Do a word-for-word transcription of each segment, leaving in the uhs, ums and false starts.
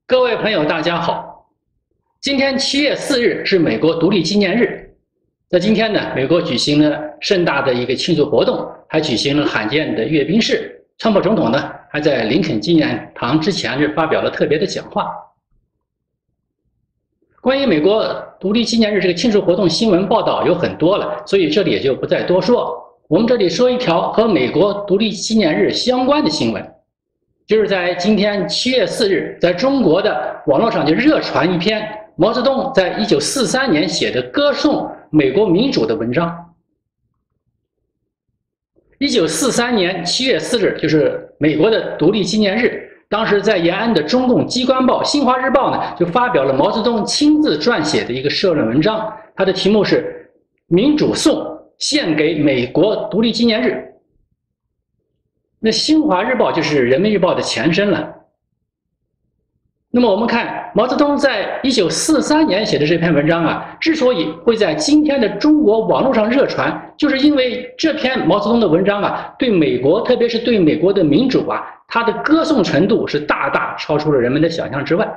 各位朋友，大家好！今天七月四日是美国独立纪念日，在今天呢，美国举行了盛大的一个庆祝活动，还举行了罕见的阅兵式。川普总统呢，还在林肯纪念堂之前是发表了特别的讲话。关于美国独立纪念日这个庆祝活动，新闻报道有很多了，所以这里也就不再多说。我们这里说一条和美国独立纪念日相关的新闻。就是在今天七月四日，在中国的网络上就热传一篇毛泽东在一九四三年写的歌颂美国民主的文章。一九四三年七月四日，就是美国的独立纪念日。当时在延安的中共机关报《新华日报》呢，就发表了毛泽东亲自撰写的一个社论文章，它的题目是《民主颂献给美国独立纪念日》。那新华日报就是人民日报的前身了。那么我们看毛泽东在一九四三年写的这篇文章啊，之所以会在今天的中国网络上热传，就是因为这篇毛泽东的文章啊，对美国，特别是对美国的民主啊，它的歌颂程度是大大超出了人们的想象之外。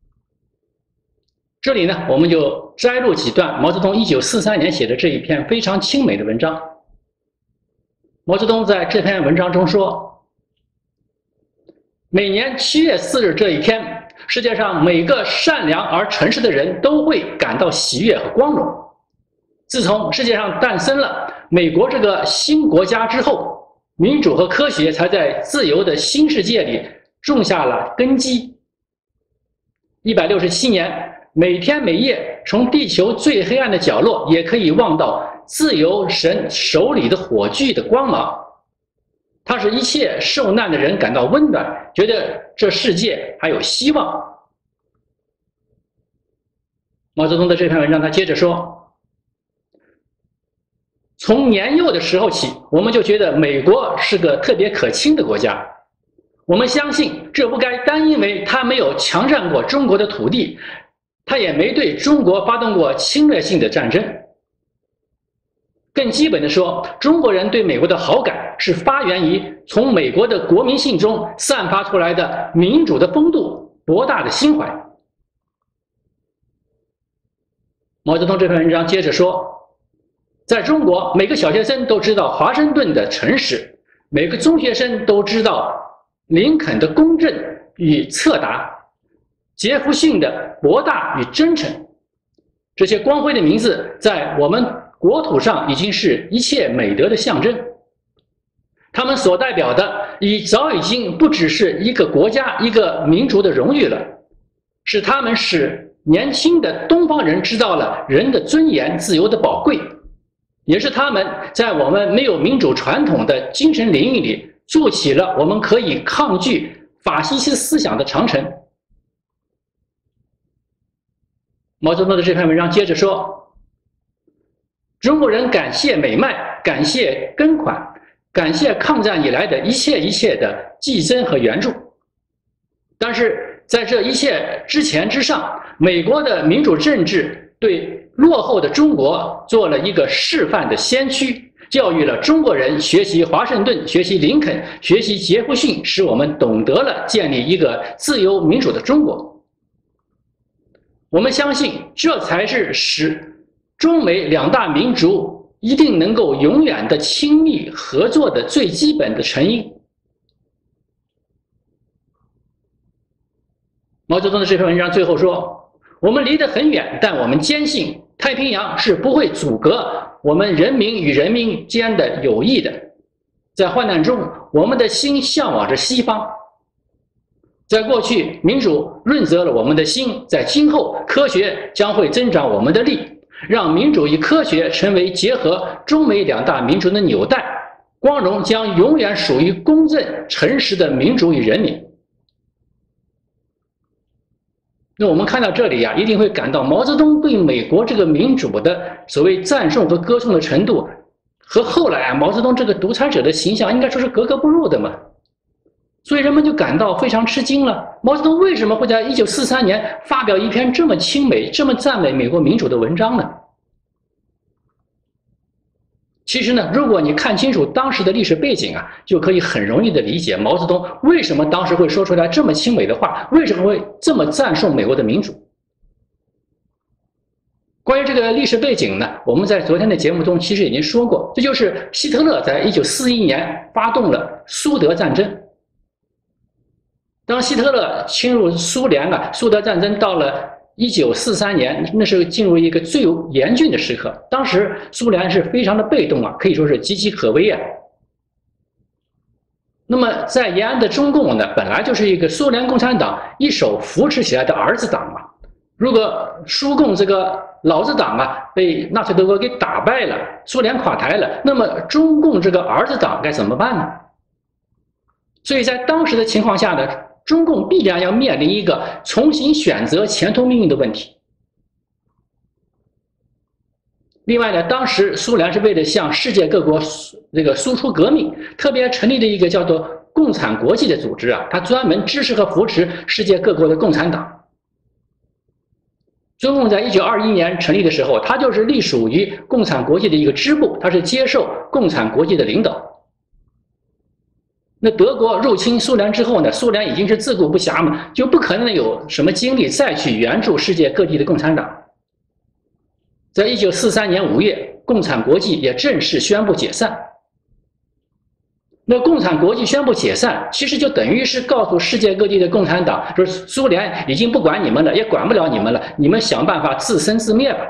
这里呢，我们就摘录几段毛泽东一九四三年写的这一篇非常精美的文章。毛泽东在这篇文章中说，每年七月四日这一天，世界上每个善良而诚实的人都会感到喜悦和光荣。自从世界上诞生了美国这个新国家之后，民主和科学才在自由的新世界里种下了根基。一百六十七年，每天每夜，从地球最黑暗的角落也可以望到自由神手里的火炬的光芒，它使一切受难的人感到温暖，觉得这世界还有希望。毛泽东的这篇文章他接着说，从年幼的时候起，我们就觉得美国是个特别可亲的国家，我们相信这不该单因为他没有强占过中国的土地，他也没对中国发动过侵略性的战争。更基本的说，中国人对美国的好感是发源于从美国的国民性中散发出来的民主的风度、博大的心怀。毛泽东这篇文章接着说，在中国，每个小学生都知道华盛顿的诚实，每个中学生都知道林肯的公正与策达，杰弗逊的博大与真诚。这些光辉的名字在我们国土上已经是一切美德的象征，他们所代表的已早已经不只是一个国家、一个民族的荣誉了，是他们使年轻的东方人知道了人的尊严、自由的宝贵，也是他们在我们没有民主传统的精神领域里筑起了我们可以抗拒法西斯思想的长城。毛泽东的这篇文章接着说，中国人感谢美麦，感谢捐款，感谢抗战以来的一切一切的寄赠和援助。但是在这一切之前之上，美国的民主政治对落后的中国做了一个示范的先驱，教育了中国人学习华盛顿、学习林肯、学习杰弗逊，使我们懂得了建立一个自由民主的中国。我们相信，这才是使中美两大民族一定能够永远的亲密合作的最基本的成因。毛泽东的这篇文章最后说，我们离得很远，但我们坚信太平洋是不会阻隔我们人民与人民间的友谊的。在患难中，我们的心向往着西方。在过去，民主润泽了我们的心，在今后，科学将会增长我们的力，让民主与科学成为结合中美两大民族的纽带，光荣将永远属于公正诚实的民主与人民。那我们看到这里呀、啊，一定会感到毛泽东对美国这个民主的所谓赞颂和歌颂的程度，和后来啊毛泽东这个独裁者的形象应该说是格格不入的嘛。所以人们就感到非常吃惊了，毛泽东为什么会在一九四三年发表一篇这么亲美、这么赞美美国民主的文章呢？ 其实呢，如果你看清楚当时的历史背景啊，就可以很容易的理解毛泽东为什么当时会说出来这么亲美的话，为什么会这么赞颂美国的民主。关于这个历史背景呢，我们在昨天的节目中其实已经说过，这就是希特勒在一九四一年发动了苏德战争。当希特勒侵入苏联啊，苏德战争到了一九四三年，那时候进入一个最严峻的时刻。当时苏联是非常的被动啊，可以说是岌岌可危啊。那么在延安的中共呢，本来就是一个苏联共产党一手扶持起来的儿子党嘛。如果苏共这个老子党啊被纳粹德国给打败了，苏联垮台了，那么中共这个儿子党该怎么办呢？所以在当时的情况下呢，中共必然要面临一个重新选择前途命运的问题。另外呢，当时苏联是为了向世界各国这个输出革命，特别成立了一个叫做共产国际的组织啊，它专门支持和扶持世界各国的共产党。中共在一九二一年成立的时候，它就是隶属于共产国际的一个支部，它是接受共产国际的领导。那德国入侵苏联之后呢，苏联已经是自顾不暇嘛，就不可能有什么精力再去援助世界各地的共产党。在一九四三年五月，共产国际也正式宣布解散。那共产国际宣布解散，其实就等于是告诉世界各地的共产党，说苏联已经不管你们了，也管不了你们了，你们想办法自生自灭吧。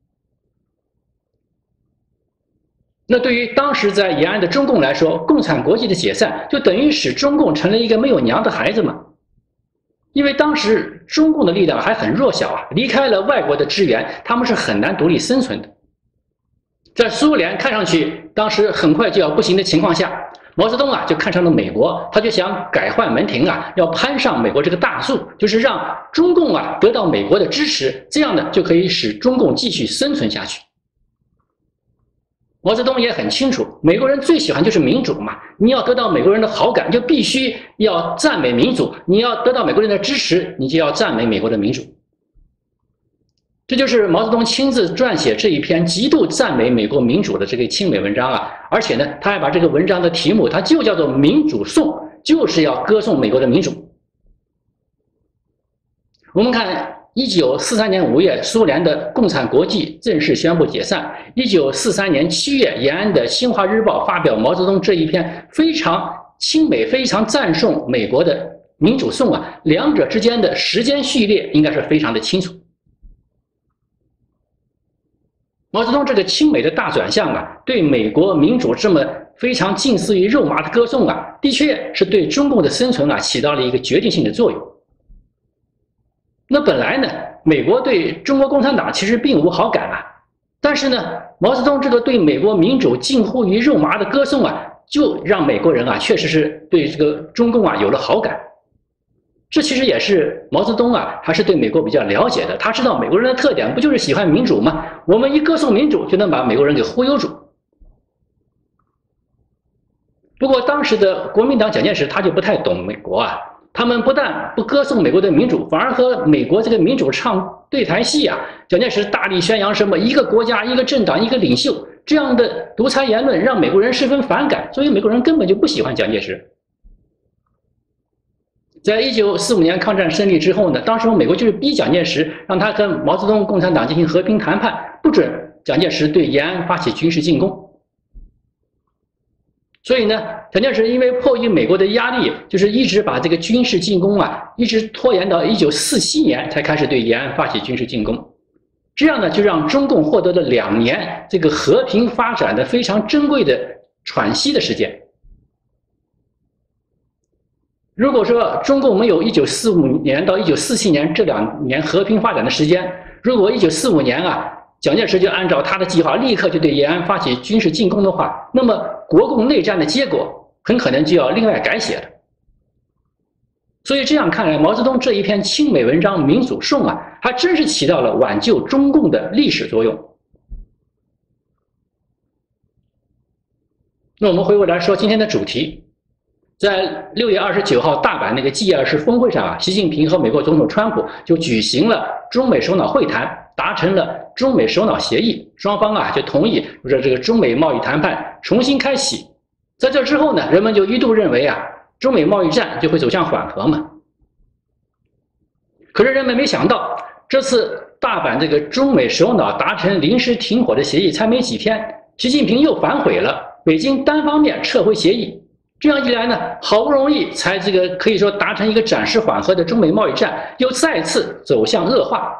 那对于当时在延安的中共来说，共产国际的解散就等于使中共成了一个没有娘的孩子嘛。因为当时中共的力量还很弱小啊，离开了外国的支援，他们是很难独立生存的。在苏联看上去当时很快就要不行的情况下，毛泽东啊就看上了美国，他就想改换门庭啊，要攀上美国这个大树，就是让中共啊得到美国的支持，这样呢就可以使中共继续生存下去。毛泽东也很清楚，美国人最喜欢就是民主嘛，你要得到美国人的好感，就必须要赞美民主，你要得到美国人的支持，你就要赞美美国的民主。这就是毛泽东亲自撰写这一篇极度赞美美国民主的这个亲美文章啊，而且呢，他还把这个文章的题目，它就叫做《民主颂》，就是要歌颂美国的民主。我们看一九四三年五月，苏联的共产国际正式宣布解散。一九四三年七月，延安的《新华日报》发表毛泽东这一篇非常亲美、非常赞颂美国的民主颂啊，两者之间的时间序列应该是非常的清楚。毛泽东这个亲美的大转向啊，对美国民主这么非常近似于肉麻的歌颂啊，的确是对中共的生存啊起到了一个决定性的作用。那本来呢，美国对中国共产党其实并无好感啊，但是呢，毛泽东这个对美国民主近乎于肉麻的歌颂啊，就让美国人啊确实是对这个中共啊有了好感。这其实也是毛泽东啊，还是对美国比较了解的。他知道美国人的特点不就是喜欢民主吗？我们一歌颂民主，就能把美国人给忽悠住。不过当时的国民党蒋介石他就不太懂美国啊，他们不但不歌颂美国的民主，反而和美国这个民主唱对台戏啊。蒋介石大力宣扬什么一个国家、一个政党、一个领袖这样的独裁言论，让美国人十分反感，所以美国人根本就不喜欢蒋介石。在一九四五年抗战胜利之后呢，当时美国就是逼蒋介石，让他跟毛泽东共产党进行和平谈判，不准蒋介石对延安发起军事进攻。所以呢，蒋介石因为迫于美国的压力，就是一直把这个军事进攻啊，一直拖延到一九四七年才开始对延安发起军事进攻。这样呢，就让中共获得了两年这个和平发展的非常珍贵的喘息的时间。如果说中共没有一九四五年到一九四七年这两年和平发展的时间，如果一九四五年啊，蒋介石就按照他的计划立刻就对延安发起军事进攻的话，那么国共内战的结果很可能就要另外改写了。所以这样看来，毛泽东这一篇亲美文章《民主颂》啊，还真是起到了挽救中共的历史作用。那我们回过来说今天的主题。在六月二十九号大阪那个 G 二十峰会上啊，习近平和美国总统川普就举行了中美首脑会谈。 达成了中美首脑协议，双方啊就同意说这个中美贸易谈判重新开启。在这之后呢，人们就一度认为啊，中美贸易战就会走向缓和嘛。可是人们没想到，这次大阪这个中美首脑达成临时停火的协议才没几天，习近平又反悔了，北京单方面撤回协议。这样一来呢，好不容易才这个可以说达成一个暂时缓和的中美贸易战，又再次走向恶化。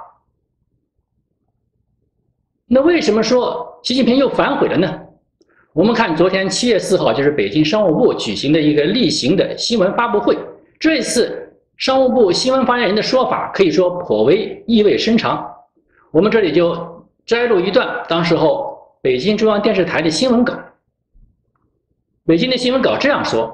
那为什么说习近平又反悔了呢？我们看昨天七月四号，就是北京商务部举行的一个例行的新闻发布会，这次商务部新闻发言人的说法可以说颇为意味深长。我们这里就摘录一段当时候北京中央电视台的新闻稿。北京的新闻稿这样说：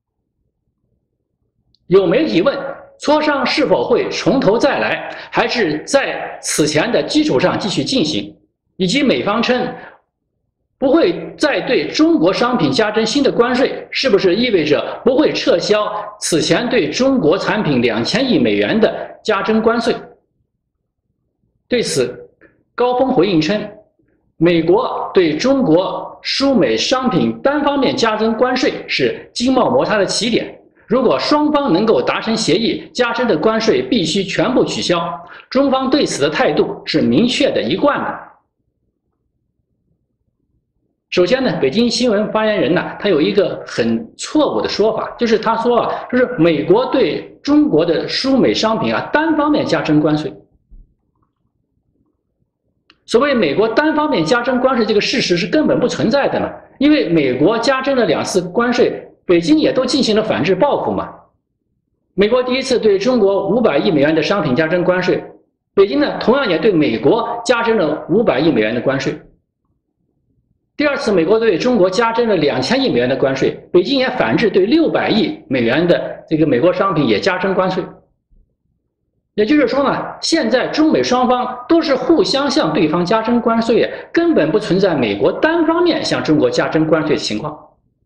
有媒体问，磋商是否会从头再来，还是在此前的基础上继续进行，以及美方称不会再对中国商品加征新的关税，是不是意味着不会撤销此前对中国产品两千亿美元的加征关税？对此，高峰回应称，美国对中国输美商品单方面加征关税是经贸摩擦的起点，如果双方能够达成协议，加征的关税必须全部取消，中方对此的态度是明确的一贯的。首先呢，北京新闻发言人呢，他有一个很错误的说法，就是他说啊，就是美国对中国的输美商品啊单方面加征关税。所谓美国单方面加征关税这个事实是根本不存在的嘛，因为美国加征了两次关税，北京也都进行了反制报复嘛。美国第一次对中国五百亿美元的商品加征关税，北京呢同样也对美国加征了五百亿美元的关税。第二次，美国对中国加征了两千亿美元的关税，北京也反制对六百亿美元的这个美国商品也加征关税。也就是说呢，现在中美双方都是互相向对方加征关税，根本不存在美国单方面向中国加征关税的情况。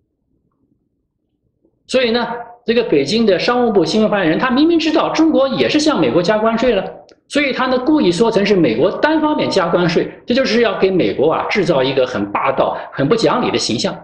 所以呢，这个北京的商务部新闻发言人，他明明知道中国也是向美国加关税了，所以他呢故意说成是美国单方面加关税，这就是要给美国啊制造一个很霸道、很不讲理的形象。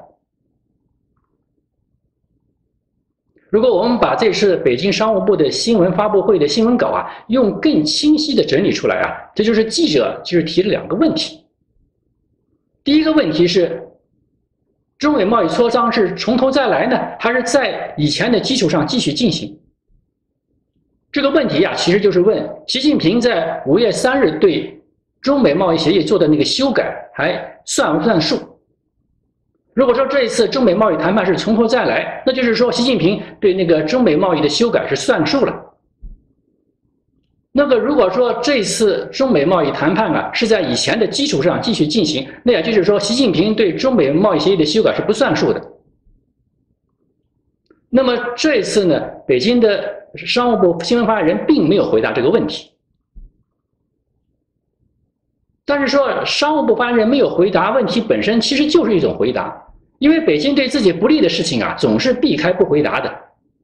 如果我们把这次北京商务部的新闻发布会的新闻稿啊，用更清晰的整理出来啊，这就是记者就是提了两个问题。第一个问题是，中美贸易磋商是从头再来呢，还是在以前的基础上继续进行？这个问题啊，其实就是问习近平在五月三日对中美贸易协议做的那个修改还算不算数？如果说这一次中美贸易谈判是从头再来，那就是说习近平对那个中美贸易的修改是算数了。那个如果说这次中美贸易谈判啊是在以前的基础上继续进行，那也就是说习近平对中美贸易协议的修改是不算数的。那么这一次呢，北京的商务部新闻发言人并没有回答这个问题。但是说商务部发言人没有回答问题本身其实就是一种回答，因为北京对自己不利的事情啊总是避开不回答的。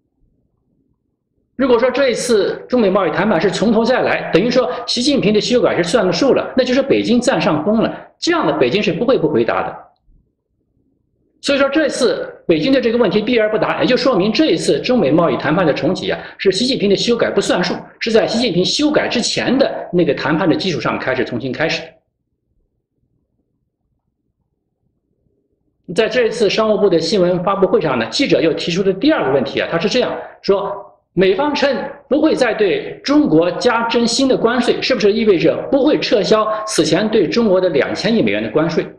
如果说这一次中美贸易谈判是从头再来，等于说习近平的修改是算了数了，那就是北京占上风了，这样的北京是不会不回答的。所以说这次北京对这个问题避而不答，也就说明这一次中美贸易谈判的重启啊，是习近平的修改不算数，是在习近平修改之前的那个谈判的基础上开始重新开始的。在这一次商务部的新闻发布会上呢，记者又提出的第二个问题啊，他是这样说：美方称不会再对中国加征新的关税，是不是意味着不会撤销此前对中国的两千亿美元的关税？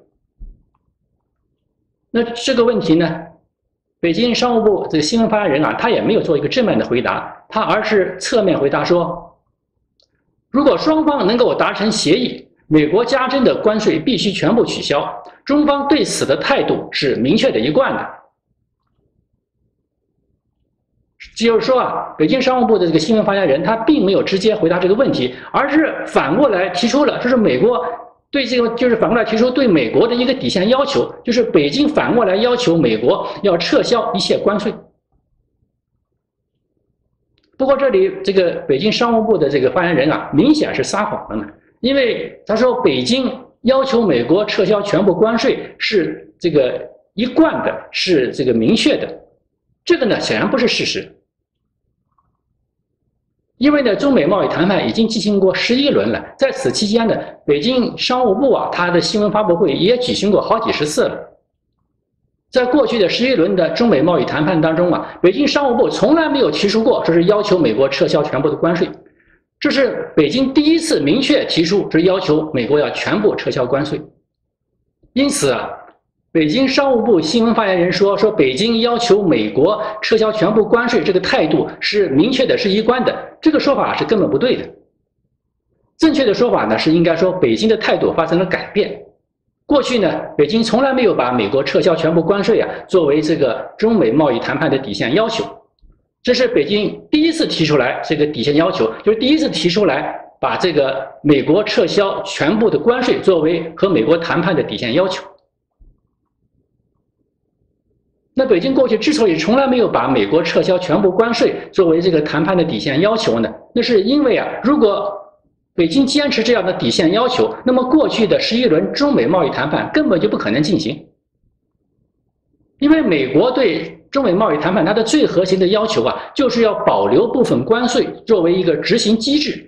那这个问题呢，北京商务部这个新闻发言人啊，他也没有做一个正面的回答，他而是侧面回答说，如果双方能够达成协议，美国加征的关税必须全部取消，中方对此的态度是明确的一贯的。就是说啊，北京商务部的这个新闻发言人他并没有直接回答这个问题，而是反过来提出了，就是美国对这个就是反过来提出对美国的一个底线要求，就是北京反过来要求美国要撤销一切关税。不过这里这个北京商务部的这个发言人啊，明显是撒谎了呢， 因为他说北京要求美国撤销全部关税是这个一贯的，是这个明确的，这个呢显然不是事实。因为呢，中美贸易谈判已经进行过十一轮了，在此期间呢，北京商务部啊，它的新闻发布会也举行过好几十次了。在过去的十一轮的中美贸易谈判当中啊，北京商务部从来没有提出过说是要求美国撤销全部的关税，这是北京第一次明确提出是要求美国要全部撤销关税。因此啊，北京商务部新闻发言人说，说北京要求美国撤销全部关税这个态度是明确的，是一贯的，这个说法是根本不对的。正确的说法呢，是应该说北京的态度发生了改变。过去呢，北京从来没有把美国撤销全部关税啊作为这个中美贸易谈判的底线要求，这是北京第一次提出来这个底线要求，就是第一次提出来把这个美国撤销全部的关税作为和美国谈判的底线要求。那北京过去之所以从来没有把美国撤销全部关税作为这个谈判的底线要求呢，那是因为啊，如果北京坚持这样的底线要求，那么过去的十一轮中美贸易谈判根本就不可能进行。因为美国对中美贸易谈判它的最核心的要求啊，就是要保留部分关税作为一个执行机制。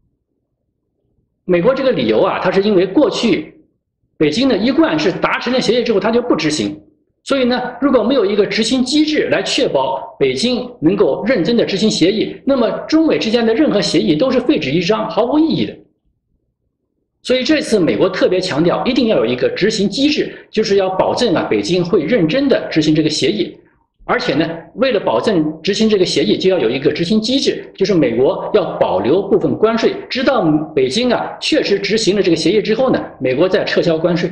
美国这个理由啊，它是因为过去北京呢一贯是达成了协议之后它就不执行，所以呢，如果没有一个执行机制来确保北京能够认真的执行协议，那么中美之间的任何协议都是废纸一张，毫无意义的。所以这次美国特别强调，一定要有一个执行机制，就是要保证啊，北京会认真的执行这个协议。而且呢，为了保证执行这个协议，就要有一个执行机制，就是美国要保留部分关税，直到北京啊确实执行了这个协议之后呢，美国再撤销关税。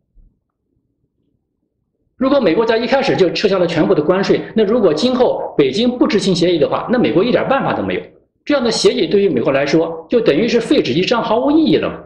如果美国在一开始就撤销了全部的关税，那如果今后北京不执行协议的话，那美国一点办法都没有。这样的协议对于美国来说，就等于是废纸一张，毫无意义了。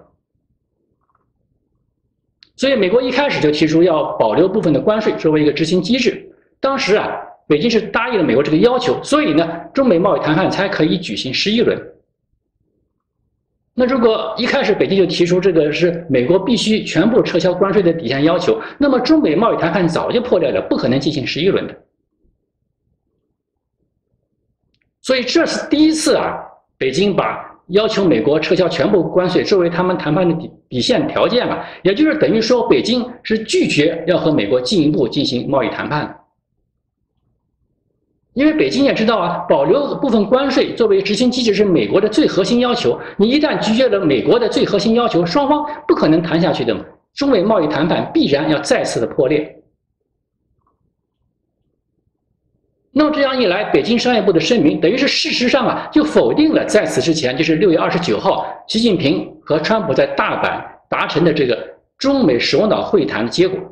所以美国一开始就提出要保留部分的关税作为一个执行机制。当时啊，北京是答应了美国这个要求，所以呢，中美贸易谈判才可以举行十一轮。那如果一开始北京就提出这个是美国必须全部撤销关税的底线要求，那么中美贸易谈判早就破裂了，不可能进行十一轮的。所以这是第一次啊，北京把要求美国撤销全部关税作为他们谈判的底底线条件了，也就是等于说北京是拒绝要和美国进一步进行贸易谈判的。因为北京也知道啊，保留部分关税作为执行机制是美国的最核心要求。你一旦拒绝了美国的最核心要求，双方不可能谈下去的嘛。中美贸易谈判必然要再次的破裂。那么这样一来，北京商业部的声明等于是事实上啊，就否定了在此之前，就是六月二十九号，习近平和川普在大阪达成的这个中美首脑会谈的结果。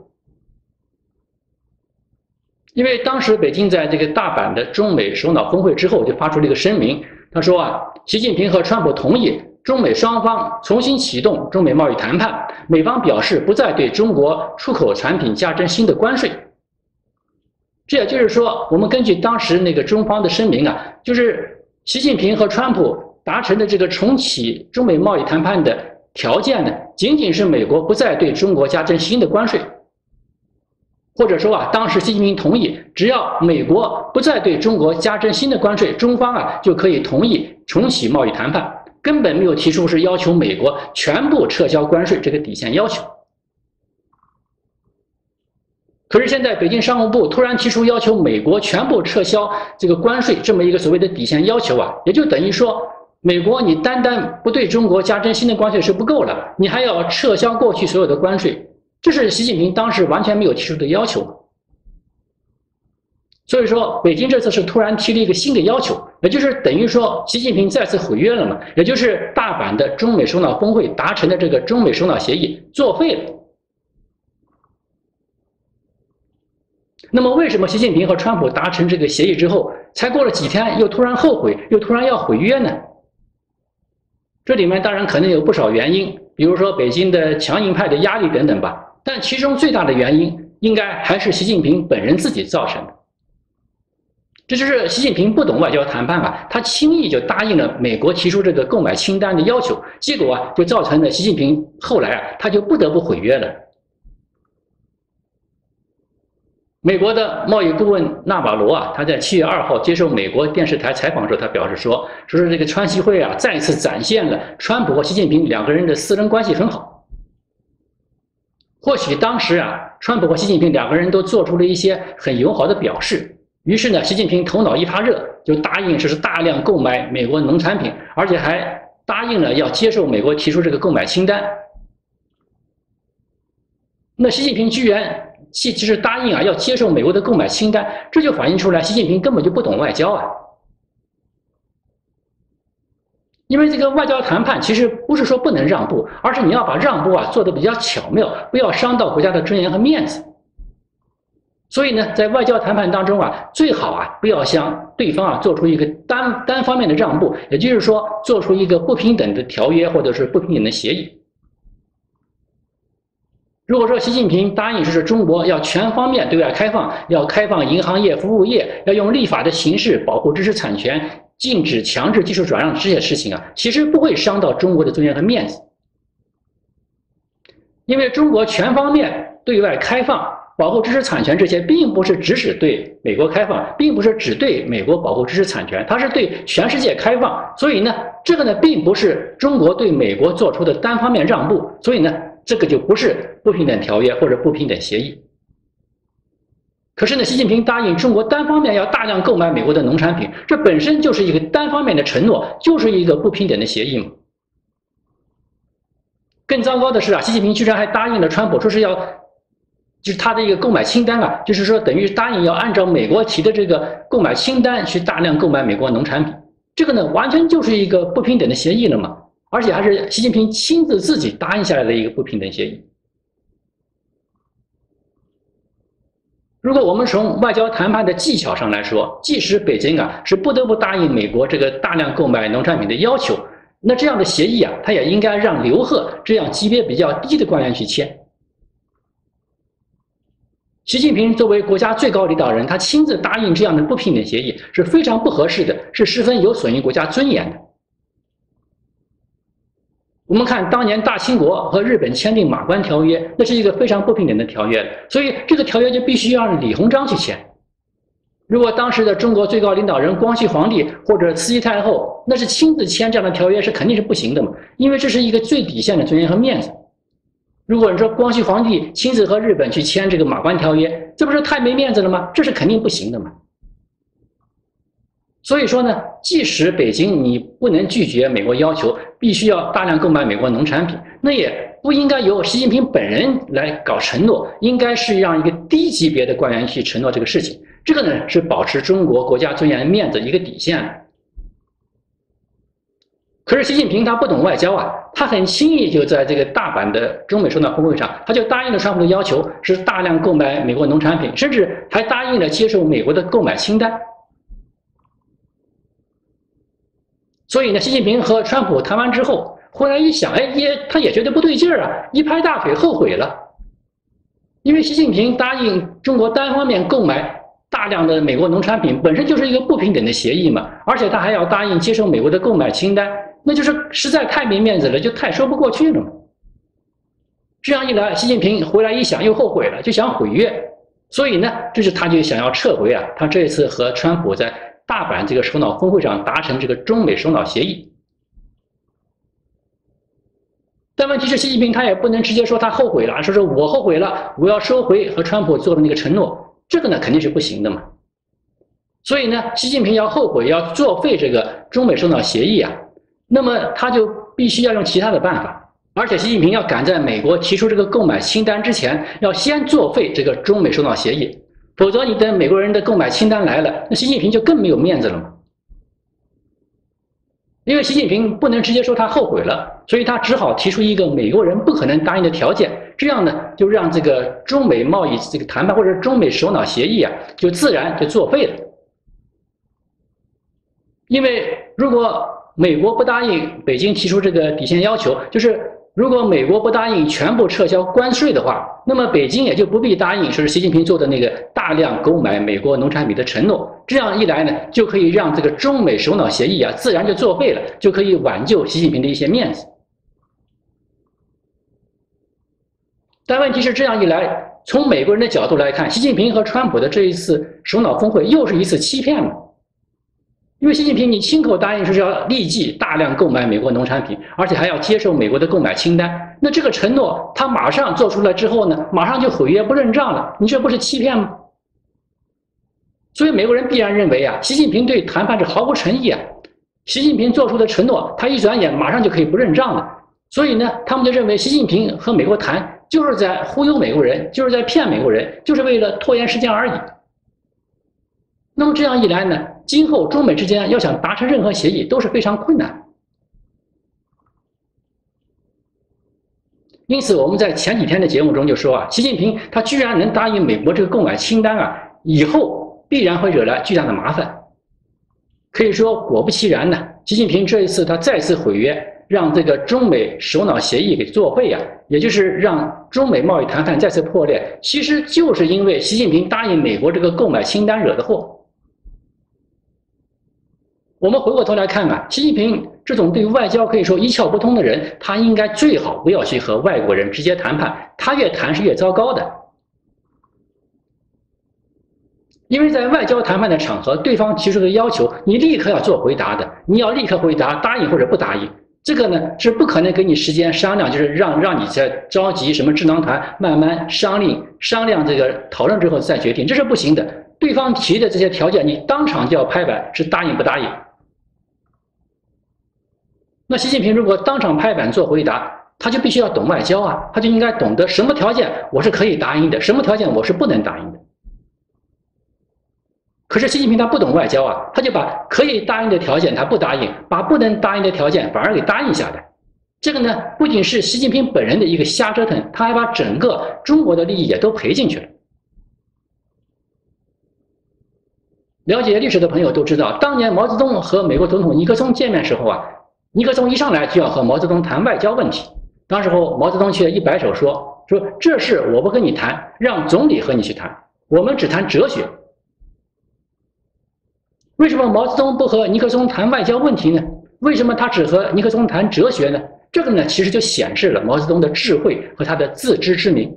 因为当时北京在这个大阪的中美首脑峰会之后，就发出了一个声明，他说啊，习近平和川普同意中美双方重新启动中美贸易谈判，美方表示不再对中国出口产品加征新的关税。这也就是说，我们根据当时那个中方的声明啊，就是习近平和川普达成的这个重启中美贸易谈判的条件呢，仅仅是美国不再对中国加征新的关税。或者说啊，当时习近平同意，只要美国不再对中国加征新的关税，中方啊就可以同意重启贸易谈判，根本没有提出是要求美国全部撤销关税这个底线要求。可是现在北京商务部突然提出要求美国全部撤销这个关税这么一个所谓的底线要求啊，也就等于说，美国你单单不对中国加征新的关税是不够了，你还要撤销过去所有的关税。这是习近平当时完全没有提出的要求，所以说北京这次是突然提了一个新的要求，也就是等于说习近平再次毁约了嘛，也就是大阪的中美首脑峰会达成的这个中美首脑协议作废了。那么为什么习近平和川普达成这个协议之后，才过了几天又突然后悔，又突然要毁约呢？这里面当然可能有不少原因，比如说北京的强硬派的压力等等吧。但其中最大的原因，应该还是习近平本人自己造成的。 这就是习近平不懂外交谈判啊，他轻易就答应了美国提出这个购买清单的要求，结果啊，就造成了习近平后来啊，他就不得不毁约了。美国的贸易顾问纳瓦罗啊，他在七月二号接受美国电视台采访时候，他表示说，说是这个川习会啊，再次展现了川普和习近平两个人的私人关系很好。或许当时啊，川普和习近平两个人都做出了一些很友好的表示。于是呢，习近平头脑一发热，就答应就是大量购买美国农产品，而且还答应了要接受美国提出这个购买清单。那习近平居然其实答应啊要接受美国的购买清单，这就反映出来习近平根本就不懂外交啊。因为这个外交谈判其实不是说不能让步，而是你要把让步啊做得比较巧妙，不要伤到国家的尊严和面子。所以呢，在外交谈判当中啊，最好啊不要向对方啊做出一个单单方面的让步，也就是说做出一个不平等的条约或者是不平等的协议。如果说习近平答应说是中国要全方面对外开放，要开放银行业、服务业，要用立法的形式保护知识产权，禁止强制技术转让这些事情啊，其实不会伤到中国的尊严和面子，因为中国全方面对外开放。保护知识产权这些并不是只是对美国开放，并不是只对美国保护知识产权，它是对全世界开放。所以呢，这个呢并不是中国对美国做出的单方面让步，所以呢，这个就不是不平等条约或者不平等协议。可是呢，习近平答应中国单方面要大量购买美国的农产品，这本身就是一个单方面的承诺，就是一个不平等的协议嘛。更糟糕的是啊，习近平居然还答应了川普，说是要。就是他的一个购买清单啊，就是说等于答应要按照美国提的这个购买清单去大量购买美国农产品，这个呢完全就是一个不平等的协议了嘛，而且还是习近平亲自自己答应下来的一个不平等协议。如果我们从外交谈判的技巧上来说，即使北京啊是不得不答应美国这个大量购买农产品的要求，那这样的协议啊，他也应该让刘鹤这样级别比较低的官员去签。习近平作为国家最高领导人，他亲自答应这样的不平等协议是非常不合适的，是十分有损于国家尊严的。我们看当年大清国和日本签订马关条约，那是一个非常不平等的条约，所以这个条约就必须要让李鸿章去签。如果当时的中国最高领导人光绪皇帝或者慈禧太后那是亲自签这样的条约，是肯定是不行的嘛，因为这是一个最底线的尊严和面子。如果你说光绪皇帝亲自和日本去签这个马关条约，这不是太没面子了吗？这是肯定不行的嘛。所以说呢，即使北京你不能拒绝美国要求，必须要大量购买美国农产品，那也不应该由习近平本人来搞承诺，应该是让一个低级别的官员去承诺这个事情。这个呢是保持中国国家尊严面子一个底线。可是习近平他不懂外交啊，他很轻易就在这个大阪的中美首脑峰会上，他就答应了川普的要求，是大量购买美国农产品，甚至还答应了接受美国的购买清单。所以呢，习近平和川普谈完之后，回来一想，哎，也他也觉得不对劲儿啊，一拍大腿后悔了，因为习近平答应中国单方面购买大量的美国农产品，本身就是一个不平等的协议嘛，而且他还要答应接受美国的购买清单。那就是实在太没面子了，就太说不过去了嘛。这样一来，习近平回来一想又后悔了，就想毁约，所以呢，这是他就想要撤回啊，他这次和川普在大阪这个首脑峰会上达成这个中美首脑协议。但问题是，习近平他也不能直接说他后悔了，说是我后悔了，我要收回和川普做的那个承诺，这个呢肯定是不行的嘛。所以呢，习近平要后悔，要作废这个中美首脑协议啊。那么他就必须要用其他的办法，而且习近平要赶在美国提出这个购买清单之前，要先作废这个中美首脑协议，否则你等美国人的购买清单来了，那习近平就更没有面子了嘛。因为习近平不能直接说他后悔了，所以他只好提出一个美国人不可能答应的条件，这样呢，就让这个中美贸易这个谈判或者中美首脑协议啊，就自然就作废了。因为如果美国不答应北京提出这个底线要求，就是如果美国不答应全部撤销关税的话，那么北京也就不必答应说是习近平做的那个大量购买美国农产品的承诺。这样一来呢，就可以让这个中美首脑协议啊自然就作废了，就可以挽救习近平的一些面子。但问题是，这样一来，从美国人的角度来看，习近平和川普的这一次首脑峰会又是一次欺骗嘛？因为习近平你亲口答应说是要立即大量购买美国农产品，而且还要接受美国的购买清单，那这个承诺他马上做出来之后呢，马上就毁约不认账了，你这不是欺骗吗？所以美国人必然认为啊，习近平对谈判是毫无诚意啊。习近平做出的承诺，他一转眼马上就可以不认账了，所以呢，他们就认为习近平和美国谈就是在忽悠美国人，就是在骗美国人，就是为了拖延时间而已。那么这样一来呢，今后中美之间要想达成任何协议都是非常困难。因此，我们在前几天的节目中就说啊，习近平他居然能答应美国这个购买清单啊，以后必然会惹来巨大的麻烦。可以说，果不其然呢，习近平这一次他再次毁约，让这个中美首脑协议给作废啊，也就是让中美贸易谈判再次破裂，其实就是因为习近平答应美国这个购买清单惹的祸。我们回过头来看啊，习近平这种对外交可以说一窍不通的人，他应该最好不要去和外国人直接谈判，他越谈是越糟糕的。因为在外交谈判的场合，对方提出的要求，你立刻要做回答的，你要立刻回答答应或者不答应。这个呢是不可能给你时间商量，就是让让你在召集什么智囊团慢慢商量商量这个讨论之后再决定，这是不行的。对方提的这些条件，你当场就要拍板，是答应不答应。那习近平如果当场拍板做回答，他就必须要懂外交啊，他就应该懂得什么条件我是可以答应的，什么条件我是不能答应的。可是习近平他不懂外交啊，他就把可以答应的条件他不答应，把不能答应的条件反而给答应下来。这个呢，不仅是习近平本人的一个瞎折腾，他还把整个中国的利益也都赔进去了。了解历史的朋友都知道，当年毛泽东和美国总统尼克松见面时候啊，尼克松一上来就要和毛泽东谈外交问题，当时候毛泽东却一摆手说说这事我不跟你谈，让总理和你去谈，我们只谈哲学。为什么毛泽东不和尼克松谈外交问题呢？为什么他只和尼克松谈哲学呢？这个呢，其实就显示了毛泽东的智慧和他的自知之明。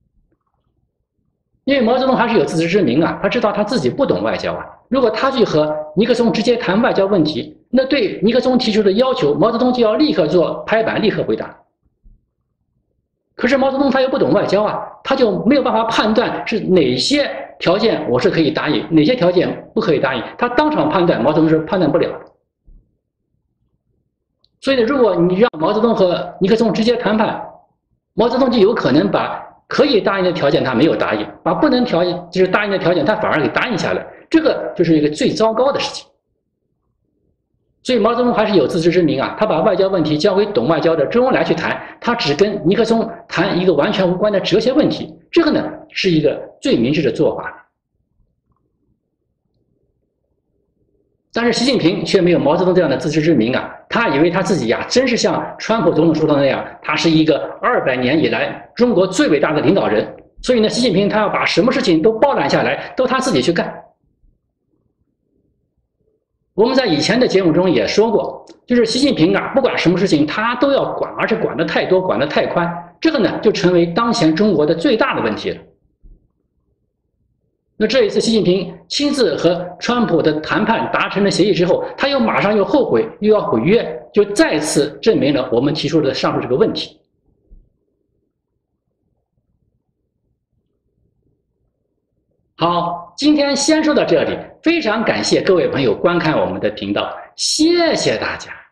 因为毛泽东还是有自知之明啊，他知道他自己不懂外交啊。如果他去和尼克松直接谈外交问题，那对尼克松提出的要求，毛泽东就要立刻做拍板，立刻回答。可是毛泽东他又不懂外交啊，他就没有办法判断是哪些条件我是可以答应，哪些条件不可以答应，他当场判断，毛泽东是判断不了的。所以呢，如果你让毛泽东和尼克松直接谈判，毛泽东就有可能把可以答应的条件他没有答应，把不能条件就是答应的条件他反而给答应下来，这个就是一个最糟糕的事情。所以毛泽东还是有自知之明啊，他把外交问题交给懂外交的周恩来去谈，他只跟尼克松谈一个完全无关的哲学问题，这个呢是一个最明智的做法。但是习近平却没有毛泽东这样的自知之明啊，他以为他自己呀、啊、真是像川普总统说的那样，他是一个二百年以来中国最伟大的领导人，所以呢，习近平他要把什么事情都包揽下来，都他自己去干。我们在以前的节目中也说过，就是习近平啊，不管什么事情他都要管，而且管得太多，管得太宽，这个呢就成为当前中国的最大的问题了。那这一次习近平亲自和川普的谈判达成了协议之后，他又马上又后悔，又要毁约，就再次证明了我们提出的上述这个问题。好，今天先说到这里，非常感谢各位朋友观看我们的频道，谢谢大家。